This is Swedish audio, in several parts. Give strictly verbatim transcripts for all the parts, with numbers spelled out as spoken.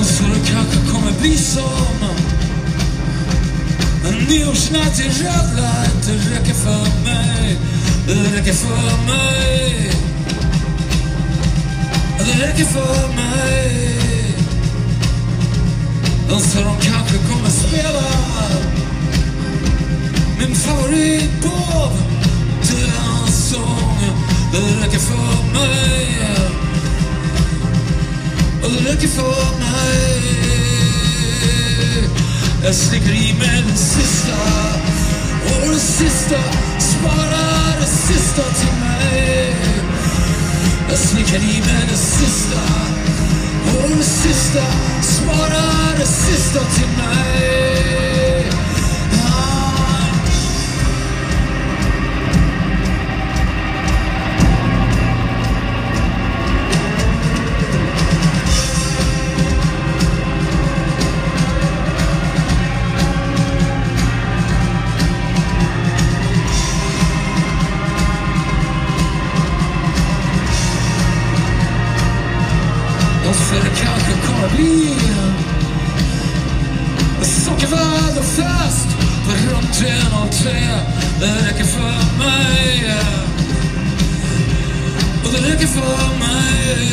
så det kanske kommer bli som en nyårsnatt i röd light. Det räcker för mig, det räcker för mig, det räcker för mig. Så de kanske kommer spela min favorit Bob Dylans sång. Det räcker för mig, och det räcker för mig. Jag slickar i med den sista, och den sista sparar det sista till mig. Jag slickar i med den sista, och den sista sparar det sista till mig. Ah. För det kanske kommer bli sockervadd och fest på runt tre noll tre. Det räcker för mig, och det räcker för mig.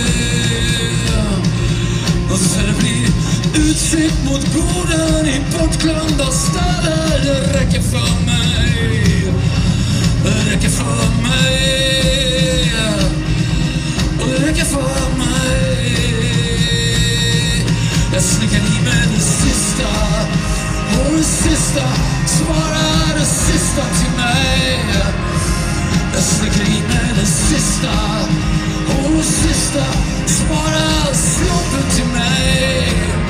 Och så ska det bli utsikt mot borden i bortglömda städer. Det räcker för mig, det räcker för mig, och det räcker för mig. Jag slickar i med det sista, och det sista svarar det sista till mig. Jag slickar i med det sista, och det sista svarar slumpen till mig.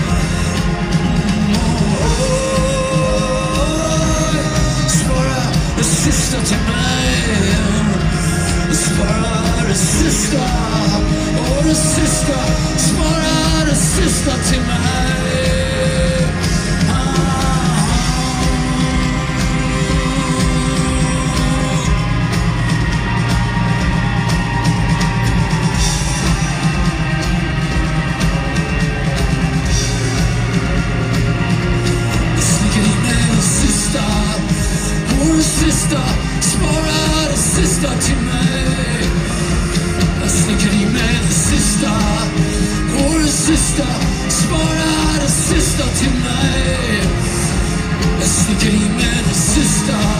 Oh, oh, oh, svarar det sista till mig. Svarar det sista, och det sista svarar det sista till mig. Jag snickar in med det sista, och det sista svarar det sista till mig. Jag snickar in med det sista, och det sista svarar det sista till mig. Jag snickar in med det sista.